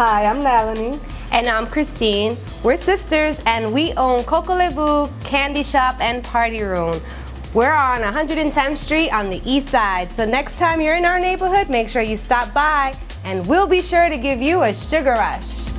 Hi, I'm Nalini. And I'm Christine. We're sisters and we own Coco Le Vu, Candy Shop, and Party Room. We're on 110th Street on the east side. So next time you're in our neighborhood, make sure you stop by and we'll be sure to give you a sugar rush.